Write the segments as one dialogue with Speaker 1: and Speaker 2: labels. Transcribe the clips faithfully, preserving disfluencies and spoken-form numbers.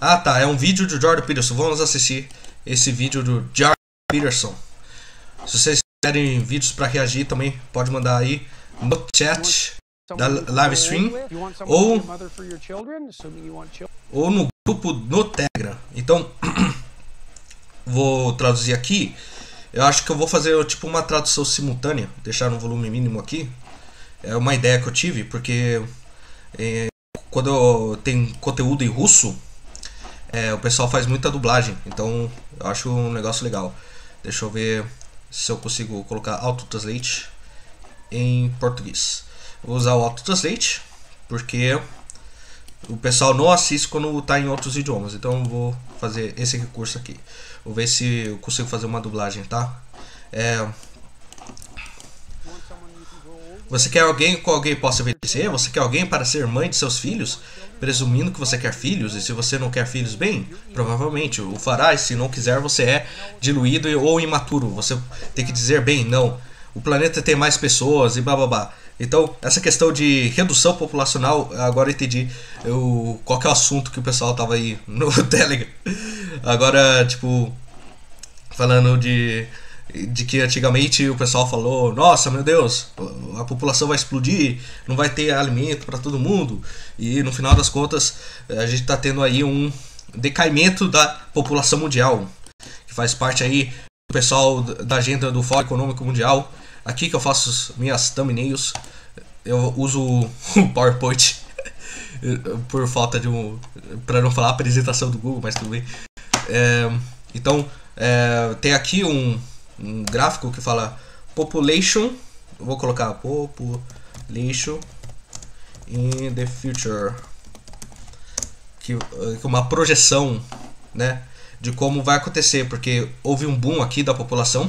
Speaker 1: Ah, tá, é um vídeo do Jordan Peterson. Vamos assistir esse vídeo do Jordan Peterson. Se vocês querem vídeos para reagir também, pode mandar aí no chat da live stream ou, ou no grupo no Telegram. Então, vou traduzir aqui. Eu acho que eu vou fazer tipo uma tradução simultânea, deixar no volume mínimo aqui. É uma ideia que eu tive, porque é, quando eu tenho conteúdo em russo, é, o pessoal faz muita dublagem. Então, eu acho um negócio legal. Deixa eu ver se eu consigo colocar Auto Translate em português. Vou usar o Auto Translate porque o pessoal não assiste quando está em outros idiomas. Então eu vou fazer esse recurso aqui. Vou ver se eu consigo fazer uma dublagem, tá? É... Você quer alguém com alguém possa obedecer? Você quer alguém para ser mãe de seus filhos? Presumindo que você quer filhos, e se você não quer filhos, bem, provavelmente o fará, e se não quiser, você é diluído ou imaturo. Você tem que dizer, bem, não, o planeta tem mais pessoas e blá blá blá. Então, essa questão de redução populacional, agora eu entendi eu, qual que é o assunto que o pessoal tava aí no Telegram. Agora, tipo, falando de... de que antigamente o pessoal falou, nossa, meu Deus, a população vai explodir, não vai ter alimento para todo mundo, e no final das contas a gente está tendo aí um decaimento da população mundial, que faz parte aí do pessoal da agenda do Fórum Econômico Mundial. Aqui que eu faço minhas thumbnails, eu uso o PowerPoint por falta de um, para não falar a apresentação do Google, mas tudo bem. É, então é, tem aqui um um gráfico que fala population, eu vou colocar population in the future, que é uma projeção, né, de como vai acontecer, porque houve um boom aqui da população.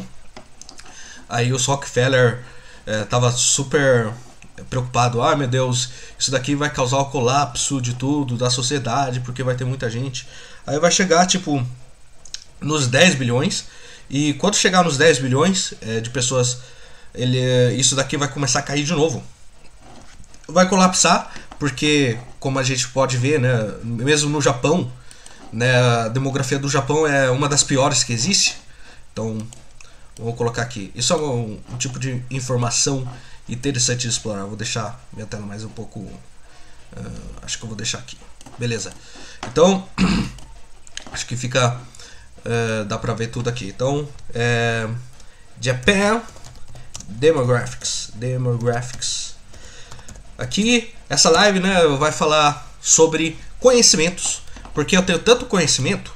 Speaker 1: Aí o Rockefeller estava é, super preocupado, ah, meu Deus, isso daqui vai causar o colapso de tudo, da sociedade, porque vai ter muita gente. Aí vai chegar tipo nos dez bilhões. E quando chegar nos dez bilhões é, de pessoas, ele, isso daqui vai começar a cair de novo. Vai colapsar, porque, como a gente pode ver, né, mesmo no Japão, né, a demografia do Japão é uma das piores que existe. Então, vou colocar aqui. Isso é um, um tipo de informação interessante de explorar. Vou deixar minha tela mais um pouco... Uh, acho que eu vou deixar aqui. Beleza. Então, acho que fica... Uh, dá pra ver tudo aqui. Então, é, Japan Demographics. Demographics. Aqui, essa live, né, vai falar sobre conhecimentos, porque eu tenho tanto conhecimento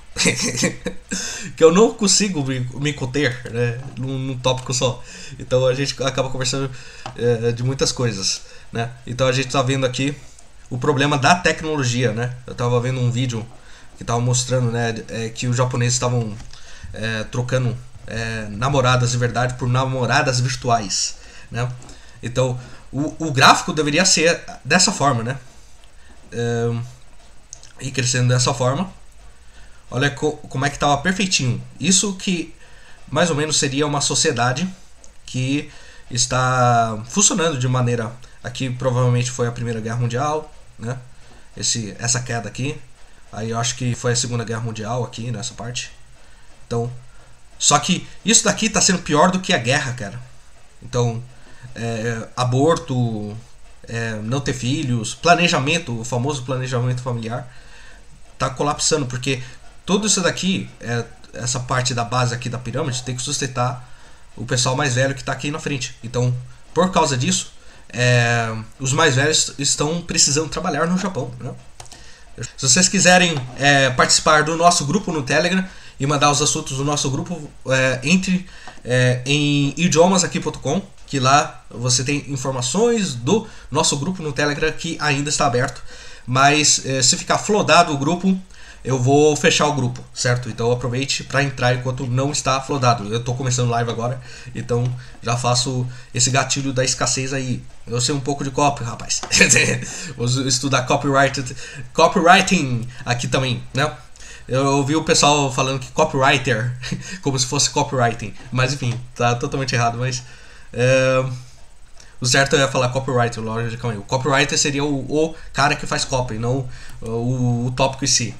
Speaker 1: que eu não consigo me, me conter, né, num, num tópico só. Então a gente acaba conversando uh, de muitas coisas, né. Então a gente tá vendo aqui o problema da tecnologia, né. Eu tava vendo um vídeo que estava mostrando, né, é, que os japoneses estavam é, trocando é, namoradas de verdade por namoradas virtuais, né? Então o, o gráfico deveria ser dessa forma, né? É, e crescendo dessa forma. Olha co, como é que estava perfeitinho. Isso que mais ou menos seria uma sociedade que está funcionando de maneira... Aqui provavelmente foi a Primeira Guerra Mundial, né? Esse, essa queda aqui. Aí eu acho que foi a Segunda Guerra Mundial aqui nessa parte. Então, só que isso daqui tá sendo pior do que a guerra, cara. Então, é, aborto, é, não ter filhos, planejamento, o famoso planejamento familiar, tá colapsando, porque tudo isso daqui, é, essa parte da base aqui da pirâmide, tem que sustentar o pessoal mais velho que tá aqui na frente. Então, por causa disso, é, os mais velhos estão precisando trabalhar no Japão, né? Se vocês quiserem é, participar do nosso grupo no Telegram e mandar os assuntos do nosso grupo, é, entre é, em idiomas aqui ponto com, que lá você tem informações do nosso grupo no Telegram que ainda está aberto. Mas é, se ficar flodado o grupo, eu vou fechar o grupo, certo? Então aproveite para entrar enquanto não está flodado. Eu estou começando live agora, então já faço esse gatilho da escassez aí. Eu sei um pouco de copy, rapaz. Vou estudar copyright, copywriting aqui também, né? Eu ouvi o pessoal falando que copywriter, como se fosse copywriting, mas enfim, tá totalmente errado. Mas é, o certo é falar copywriter, logicamente. O copywriter seria o, o cara que faz copy, não o, o tópico em si.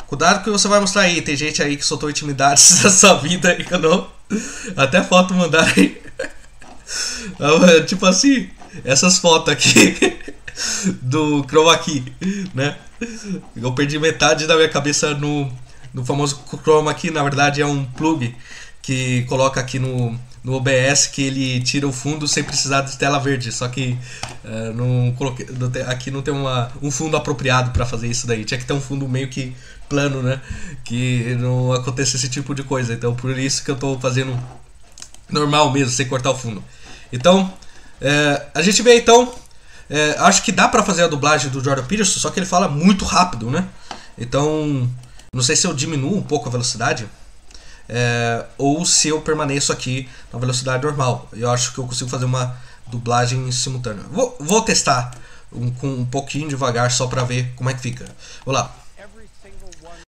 Speaker 1: Cuidado que você vai mostrar aí. Tem gente aí que soltou intimidades da sua vida aí que eu não. Até foto mandaram aí. Tipo assim, essas fotos aqui do Chroma Key, né? Eu perdi metade da minha cabeça no, no famoso Chroma Key. Na verdade é um plug que coloca aqui no, no O B S, que ele tira o fundo sem precisar de tela verde. Só que uh, não coloquei, não tem, aqui não tem uma, um fundo apropriado para fazer isso daí. Tinha que ter um fundo meio que plano, né? Que não aconteça esse tipo de coisa. Então por isso que eu tô fazendo normal mesmo, sem cortar o fundo. Então, é, a gente vê então, é, acho que dá pra fazer a dublagem do Jordan Peterson, só que ele fala muito rápido, né? Então, não sei se eu diminuo um pouco a velocidade, é, ou se eu permaneço aqui na velocidade normal. Eu acho que eu consigo fazer uma dublagem simultânea. Vou, vou testar um, com um pouquinho devagar só pra ver como é que fica. Vou lá.